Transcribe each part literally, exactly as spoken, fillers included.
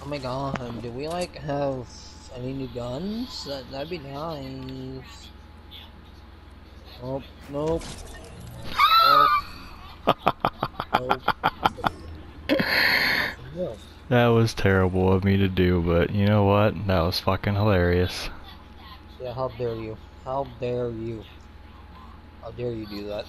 Oh my god, do we like have any new guns? That, that'd be nice. Nope, nope, nope, nope. Nothing new. That was terrible of me to do, but you know what? That was fucking hilarious. Yeah, how dare you? How dare you? How dare you do that?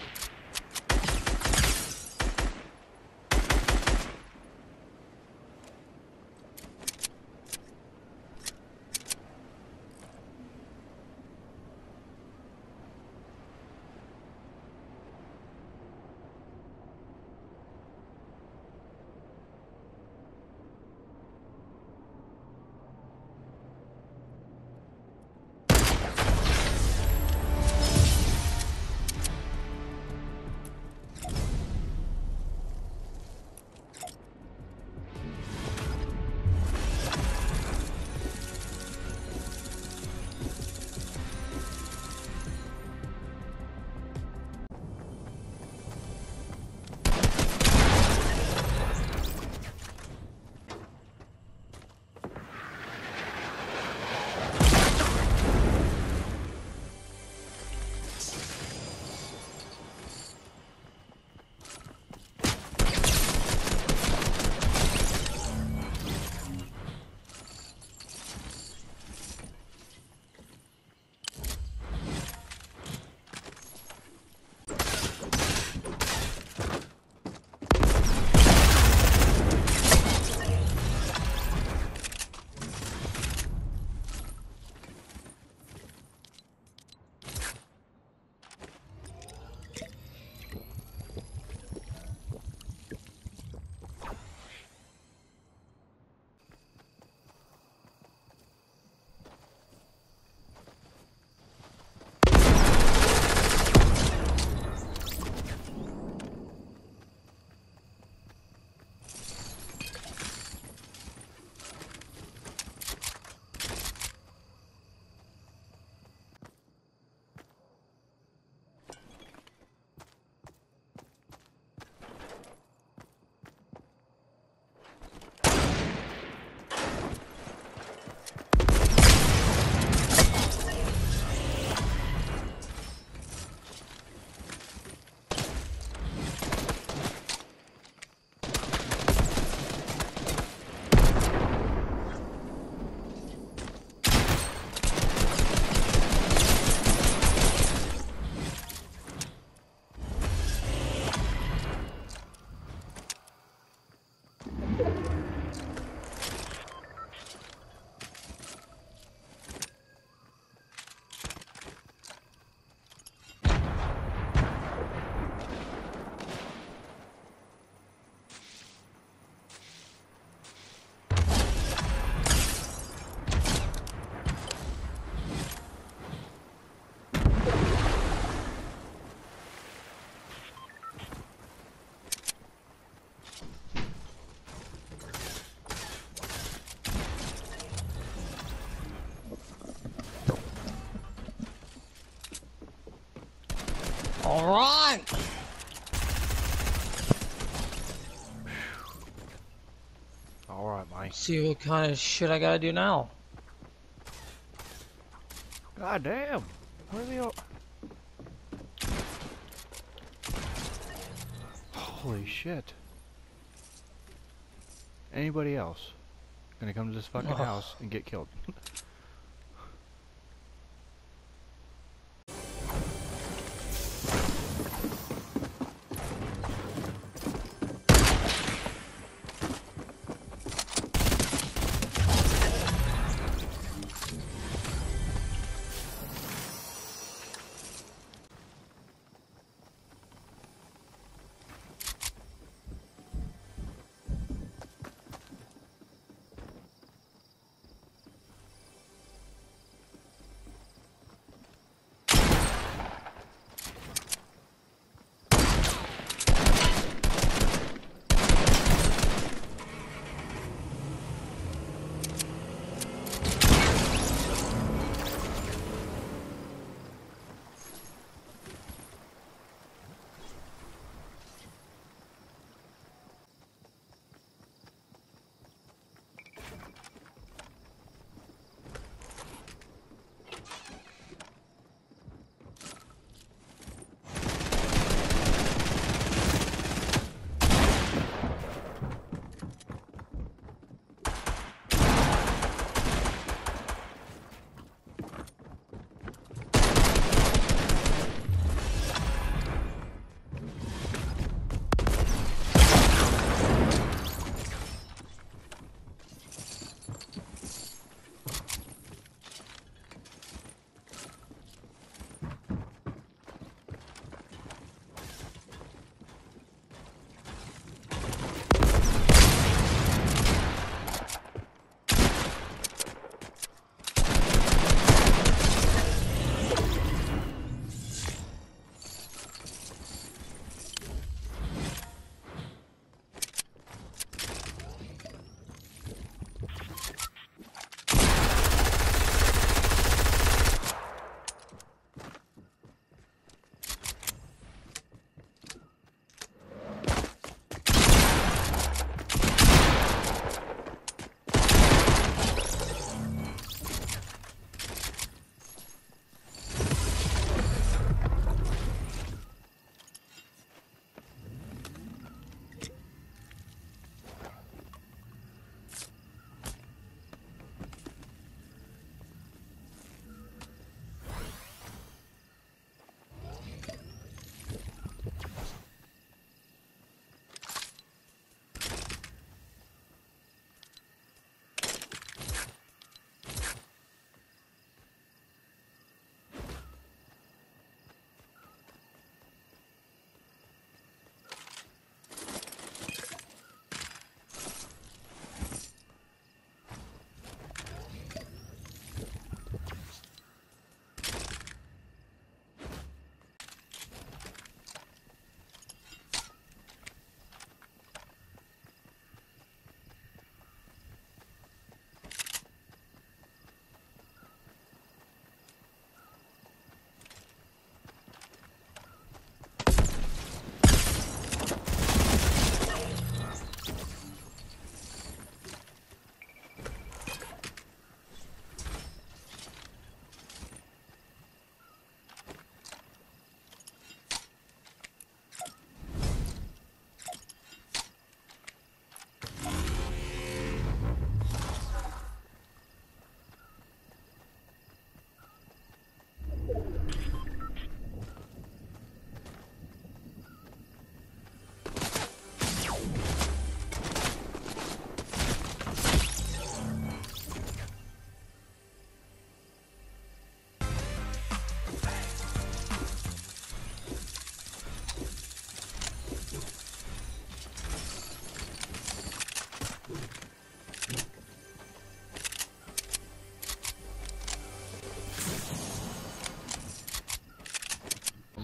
Alright! Alright, Mike. See what kind of shit I gotta do now. God damn! Where are they all? Holy shit. Anybody else gonna come to this fucking Ugh. house and get killed?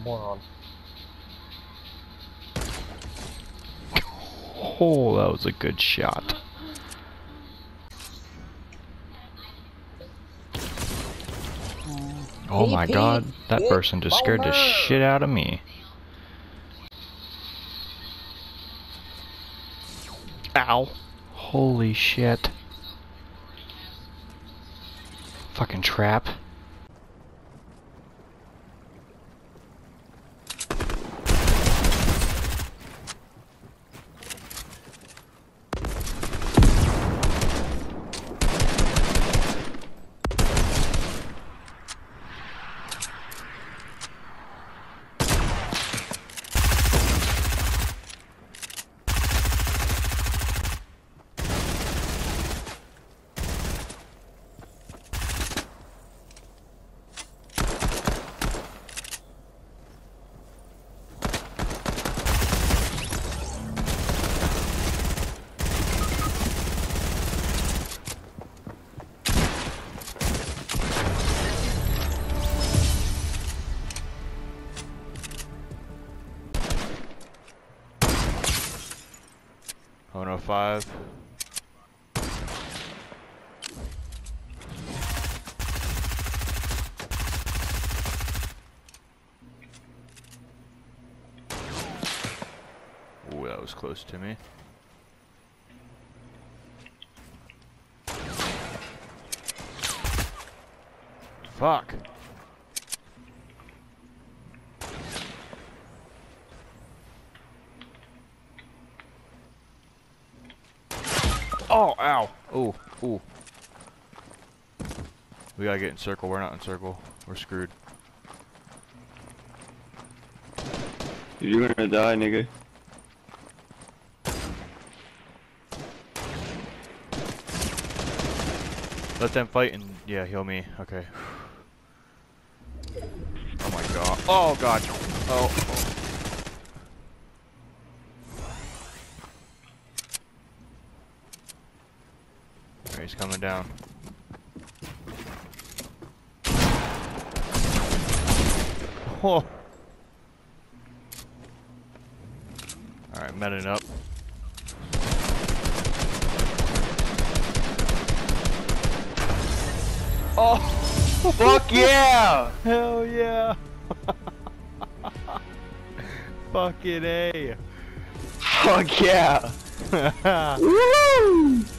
moron. Oh, that was a good shot. Oh P my P, god, that big person just scared the boner. shit out of me. Ow. Holy shit. Fucking trap. one oh five. Ooh, that was close to me. Fuck. Oh, ow. Ooh, ooh. We gotta get in circle. We're not in circle. We're screwed. You're gonna die, nigga. Let them fight and, yeah, heal me. Okay. Oh my god. Oh god. Oh. oh. Okay, he's coming down. Oh. Alright, meting up. Oh! Fuck yeah! Hell yeah! Fucking A! Fuck yeah! Woo!